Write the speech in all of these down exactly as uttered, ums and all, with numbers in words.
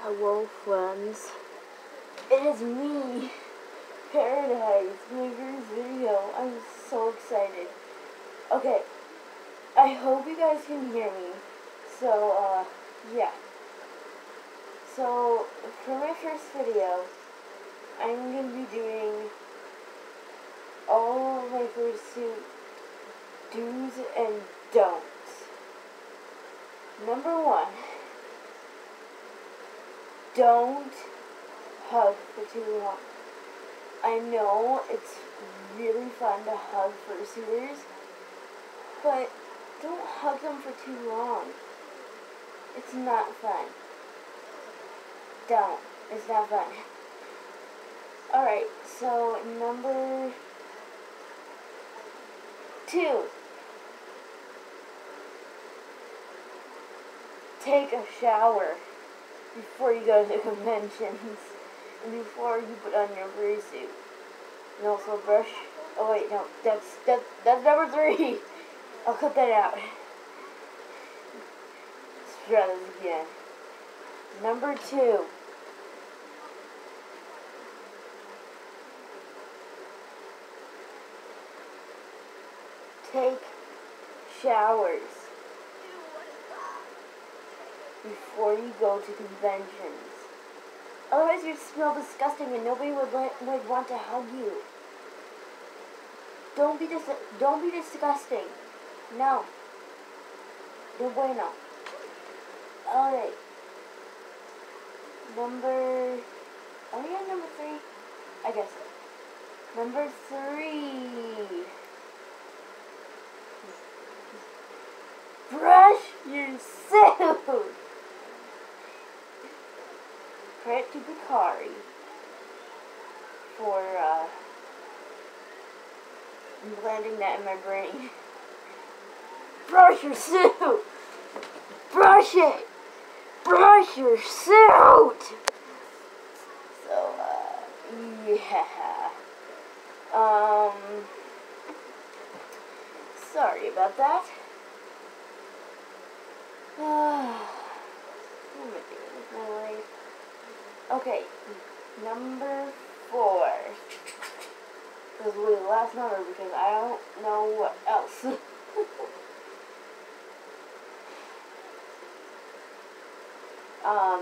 Hello friends, it is me, Paradise, my first video. I'm so excited. Okay, I hope you guys can hear me. So, uh, yeah. So, for my first video, I'm going to be doing all of my fursuit do's and don'ts. Number one. Don't hug for too long. I know it's really fun to hug fursuiters, but don't hug them for too long. It's not fun. Don't. It's not fun. Alright, so number two. Take a shower before you go to conventions and before you put on your fursuit. And also brush. Oh wait, no, that's that that's number three. I'll cut that out. Let's try this again. Number two. Take showers before you go to conventions. Otherwise you'd smell disgusting and nobody would, would want to hug you. Don't be dis don't be disgusting. No. No bueno. Alright. Number are we on number three? I guess so. Number three. Brush your suit. Credit to Bakari for uh, landing that in my brain. Brush your suit! Brush it! Brush your suit! So, uh, yeah. Um, sorry about that. Uh, what am I doing with my life? Okay, number four. This will be the last number because I don't know what else. um,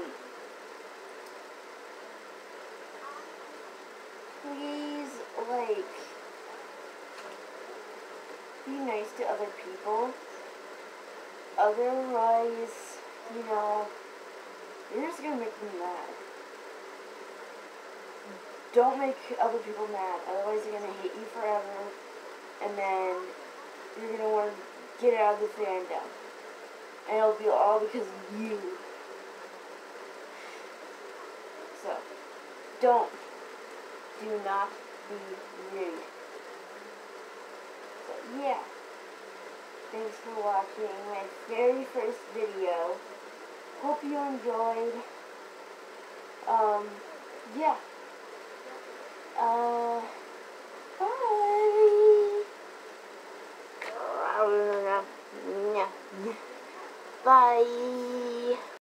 please, like, be nice to other people. Otherwise, you know, you're just gonna make me mad. Don't make other people mad, otherwise they're going to hate you forever, and then you're going to want to get out of the fandom. And it'll be all because of you. So, don't. Do not be rude. So, yeah. Thanks for watching my very first video. Hope you enjoyed. Um, yeah. Uh, bye. Bye.